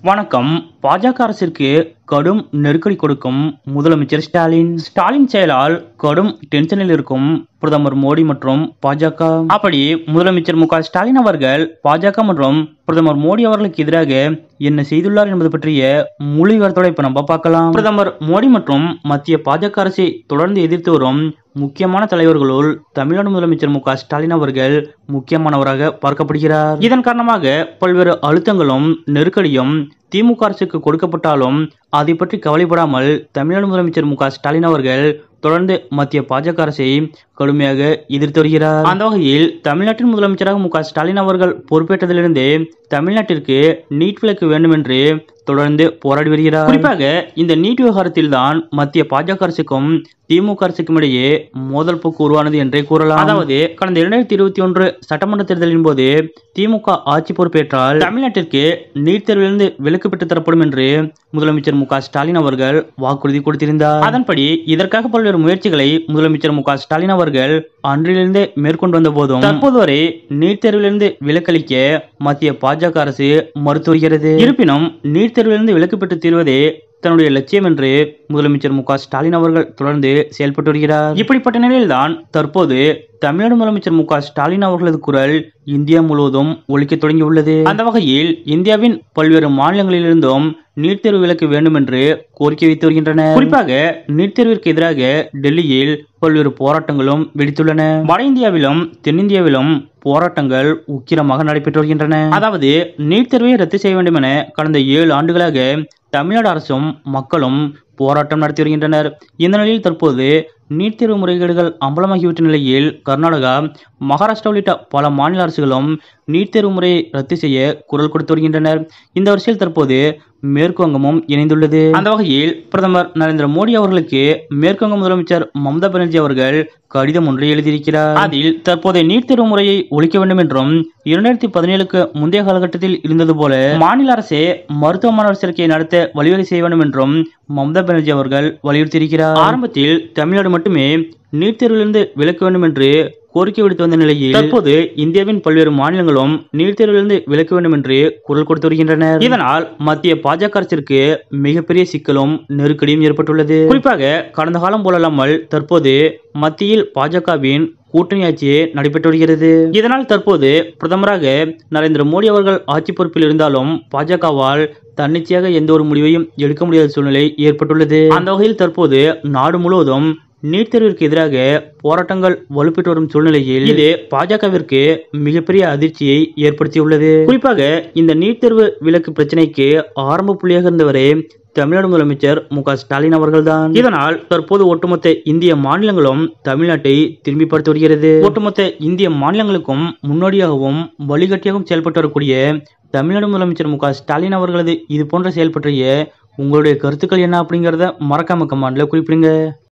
வணக்கம். பாஜக அரசிற்கு கடும் நெருக்கடி கொடுக்கும் முதலமைச்சர் ஸ்டாலின். ஸ்டாலின் செயலால் கடும் டென்ஷனில் இருக்கும் பிரதமர் மோடி மற்றும் பாஜக. அப்படி முதலமைச்சர் மு க ஸ்டாலின் அவர்கள் பாஜக மற்றும் பிரதமர் மோடி அவர்களுக்கு எதிராக என்ன செய்துள்ளார் என்பது பற்றிய முழு விவரத்தோட இப்ப நம்ம பார்க்கலாம். பிரதமர் மோடி மற்றும் மத்திய பாஜக அரசை தொடர்ந்து எதிர்த்து வரும் முக்கியமான தலைவர்களுள் தமிழ்நாடு முதலமைச்சர் மு க ஸ்டாலின் அவர்கள் முக்கியமானவராக பார்க்கப்படுகிறார். இதன் காரணமாக பல்வேறு அழுத்தங்களும் நெருக்கடியும் திமுக அரசுக்கு கொடுக்கப்பட்டாலும் அதை பற்றி கவலைப்படாமல் தமிழ்நாடு முதலமைச்சர் மு க ஸ்டாலின் அவர்கள் தொடர்ந்து மத்திய பாஜக அரசை கடுமையாக எதிர்த்து வருகிறார். அந்த வகையில் தமிழ்நாட்டின் முதலமைச்சராக மு க ஸ்டாலின் அவர்கள் பொறுப்பேற்றதிலிருந்து தமிழ்நாட்டிற்கு நீட் விலக்கு வேண்டும் என்று தொடர்ந்து போராடி வருகிறார். குறிப்பாக இந்த நீட் விவகாரத்தில் தான் மத்திய பாஜக அரசுக்கும் திமுக அரசுக்கும் இடையே மோதல் போக்கு உருவானது என்றே கூறலாம். அதாவது கடந்த 2021 சட்டமன்ற தேர்தலின் போது திமுக ஆட்சி பொறுப்பேற்றால் தமிழ்நாட்டிற்கு நீட் தேர்விலிருந்து விலக்கு பெற்று தரப்படும் என்று முதலமைச்சர் மு க ஸ்டாலின் அவர்கள் வாக்குறுதி கொடுத்திருந்தார். அதன்படி இதற்காக பல்வேறு முயற்சிகளை முதலமைச்சர் மு க ஸ்டாலின் அவர்கள் அன்றிலிருந்தே மேற்கொண்டு வந்த போதும் தற்போது வரை நீட் தேர்விலிருந்து விலக்களிக்க மத்திய பாஜக அரசு மறுத்து வருகிறது. இருப்பினும் நீட் தேர்விலிருந்து விலக்கு பெற்று தீர்வதே தன்னுடைய லட்சியம் என்று முதலமைச்சர் மு க ஸ்டாலின் அவர்கள் தொடர்ந்து செயல்பட்டு வருகிறார். இப்படிப்பட்ட நிலையில்தான் தற்போது தமிழ்நாடு முதலமைச்சர் மு க ஸ்டாலின் அவர்களது குரல் இந்தியா முழுவதும் ஒலிக்க தொடங்கியுள்ளது. அந்த வகையில் இந்தியாவின் பல்வேறு மாநிலங்களிலிருந்தும் நீட் தேர்வு விலக்கு வேண்டும் என்று கோரிக்கை வைத்து வருகின்றனர். குறிப்பாக நீட் தேர்விற்கு எதிராக டெல்லியில் பல்வேறு போராட்டங்களும் வெடித்துள்ளன. வட இந்தியாவிலும் தென்னிந்தியாவிலும் போராட்டங்கள் உக்கிரமாக நடைபெற்று வருகின்றன. அதாவது நீட் தேர்வை ரத்து செய்ய வேண்டும் என கடந்த 7 ஆண்டுகளாக தமிழ்நாடு அரசும் மக்களும் போராட்டம் நடத்தி வருகின்றனர். இந்த நிலையில் தற்போது நீட் தேர்வு முறைகேடுகள் அம்பலமாகிவிட்ட நிலையில் கர்நாடகா, மகாராஷ்டிரா உள்ளிட்ட பல மாநில அரசுகளும் நீட் தேர்வு முறையை ரத்து செய்ய குரல் கொடுத்து வருகின்றனர். இந்த வரிசையில் தற்போது மேற்கு வங்கமும் இணைந்துள்ளது. அந்த வகையில் பிரதமர் நரேந்திர மோடி அவர்களுக்கு மேற்கு வங்க முதலமைச்சர் மம்தா பானர்ஜி அவர்கள் கடிதம் ஒன்றை எழுதியிருக்கிறார். அதில் தற்போதைய நீட் தேர்வு முறையை ஒழிக்க வேண்டும் என்றும் 2017க்கு முந்தைய காலகட்டத்தில் இருந்தது போல மாநில அரசே மருத்துவ மாணவர் சேர்க்கையை நடத்த வழிவகை செய்ய வேண்டும் என்றும் மம்தா பானர்ஜி அவர்கள் வலியுறுத்தியிருக்கிறார். ஆரம்பத்தில் தமிழ்நாடு மட்டுமே நீட் தேர்விலிருந்து விலக்க வேண்டும் என்று கோரிக்கை விடுத்து வந்த நிலையில் தற்போது இந்தியாவின் பல்வேறு மாநிலங்களும் நீட் தேர்விலிருந்து விலக்க வேண்டும் என்று குரல் கொடுத்து வருகின்றனர். இதனால் மத்திய பாஜக அரசிற்கு மிகப்பெரிய சிக்கலும் நெருக்கடியும் ஏற்பட்டுள்ளது. குறிப்பாக கடந்த காலம் போலல்லாமல் தற்போது மத்தியில் பாஜகவின் கூட்டணி ஆட்சியே நடைபெற்று வருகிறது. இதனால் தற்போது பிரதமராக நரேந்திர மோடி அவர்கள் ஆட்சி பொறுப்பில் இருந்தாலும் பாஜகவால் தன்னிச்சையாக எந்த ஒரு முடிவையும் எடுக்க முடியாத சூழ்நிலை ஏற்பட்டுள்ளது. அந்த வகையில் தற்போது நாடு முழுவதும் நீட் தேர்விற்கு எதிராக போராட்டங்கள் வலுப்பெற்று வரும் சூழ்நிலையில் இது பாஜகவிற்கு மிகப்பெரிய அதிர்ச்சியை ஏற்படுத்தியுள்ளது. குறிப்பாக இந்த நீட் தேர்வு விலக்கு பிரச்சனைக்கு ஆரம்ப புள்ளியாக இருந்தவரே தமிழ்நாடு முதலமைச்சர் மு க ஸ்டாலின் அவர்கள்தான். இதனால் தற்போது ஒட்டுமொத்த இந்திய மாநிலங்களும் தமிழ்நாட்டை திரும்பி பார்த்து வருகிறது. ஒட்டுமொத்த இந்திய மாநிலங்களுக்கும் முன்னோடியாகவும் வழிகாட்டியாகவும் செயல்பட்டு வரக்கூடிய தமிழ்நாடு முதலமைச்சர் மு க ஸ்டாலின் அவர்களது இது போன்ற செயல் பற்றிய உங்களுடைய கருத்துக்கள் என்ன அப்படிங்கறத மறக்காம கமெண்ட்ல குறிப்பிடுங்க.